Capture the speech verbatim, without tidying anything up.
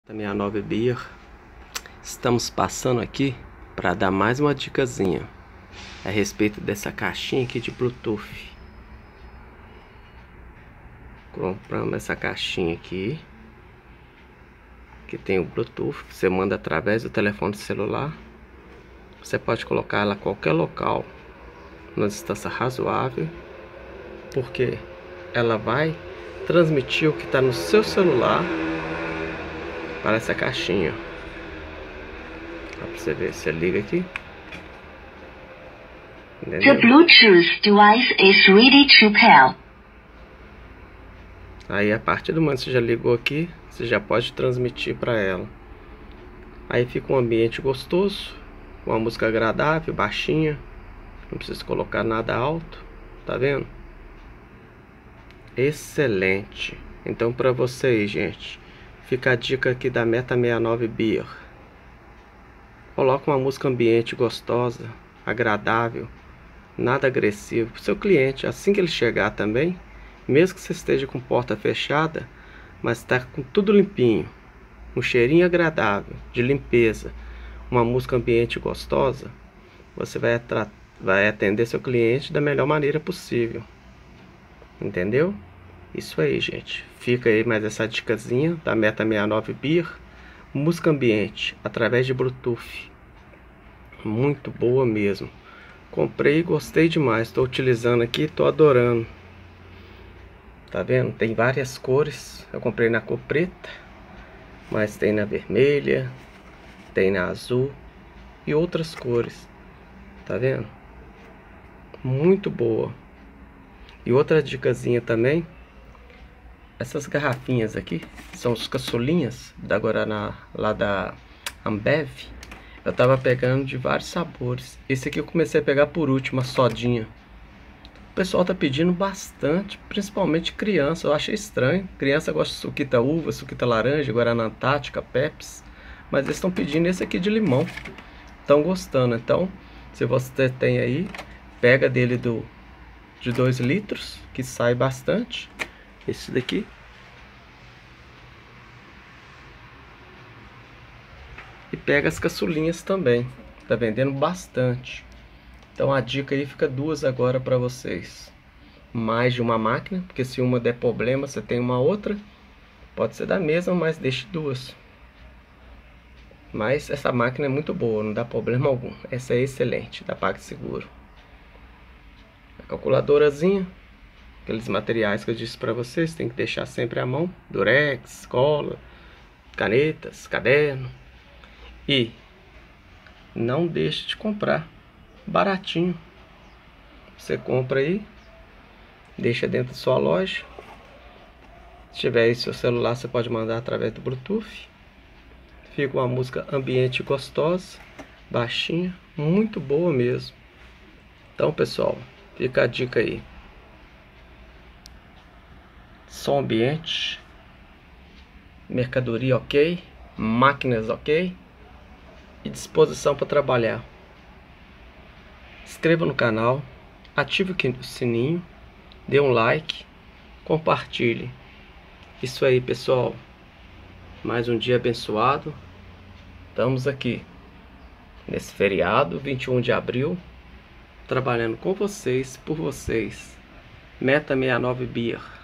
sessenta e nove Beer. Estamos passando aqui para dar mais uma dicasinha a respeito dessa caixinha aqui de Bluetooth. Compramos essa caixinha aqui, que tem o Bluetooth, que você manda através do telefone celular. Você pode colocar ela em qualquer local, numa distância razoável, porque ela vai transmitir o que está no seu celular para essa caixinha. Pra você ver, você liga aqui. Entendeu? The Bluetooth device is ready to pair. Aí a partir do momento que você já ligou aqui, você já pode transmitir para ela. Aí fica um ambiente gostoso, uma música agradável, baixinha. Não precisa colocar nada alto, tá vendo? Excelente. Então para vocês, gente, fica a dica aqui da Meta sessenta e nove Beer. Coloca uma música ambiente gostosa, agradável, nada agressivo para o seu cliente. Assim que ele chegar também, mesmo que você esteja com porta fechada, mas está com tudo limpinho, um cheirinho agradável, de limpeza, uma música ambiente gostosa, você vai, vai atender seu cliente da melhor maneira possível. Entendeu? Isso aí, gente. Fica aí mais essa dicasinha da Meta sessenta e nove Beer. Música ambiente através de Bluetooth. Muito boa mesmo. Comprei e gostei demais. Estou utilizando aqui, estou adorando. Tá vendo? Tem várias cores. Eu comprei na cor preta, mas tem na vermelha, tem na azul e outras cores. Tá vendo? Muito boa. E outra dicasinha também. Essas garrafinhas aqui são os caçulinhas da Guaraná, lá da Ambev. Eu tava pegando de vários sabores. Esse aqui eu comecei a pegar por último, a sodinha. O pessoal tá pedindo bastante, principalmente criança. Eu achei estranho. Criança gosta de suquita uva, suquita laranja, Guaraná Antártica, Pepsi. Mas eles estão pedindo esse aqui de limão. Estão gostando. Então, se você tem aí, pega dele do de dois litros, que sai bastante. Esse daqui. E pega as caçulinhas também. Tá vendendo bastante. Então a dica aí fica duas agora para vocês. Mais de uma máquina, porque se uma der problema, você tem uma outra. Pode ser da mesma, mas deixe duas. Mas essa máquina é muito boa, não dá problema algum. Essa é excelente, da PagSeguro. A calculadorazinha. Aqueles materiais que eu disse para vocês, tem que deixar sempre à mão. Durex, cola, canetas, caderno. E não deixe de comprar. Baratinho. Você compra aí, deixa dentro da sua loja. Se tiver aí seu celular, você pode mandar através do Bluetooth. Fica uma música ambiente gostosa, baixinha, muito boa mesmo. Então, pessoal, fica a dica aí. Som ambiente, mercadoria ok, máquinas ok e disposição para trabalhar. Inscreva no canal, ative o sininho, dê um like, compartilhe. Isso aí, pessoal. Mais um dia abençoado. Estamos aqui nesse feriado, vinte e um de abril, trabalhando com vocês, por vocês. Meta sessenta e nove Beer.